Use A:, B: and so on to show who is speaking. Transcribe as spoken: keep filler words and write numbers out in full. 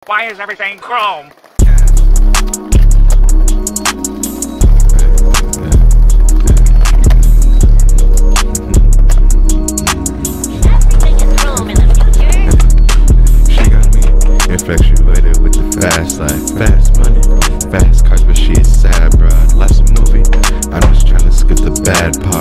A: Why is everything chrome?
B: Infatuated with the fast life, fast money, fast cars, but she is sad, bruh. Life's a movie. I'm just trying to skip the bad part.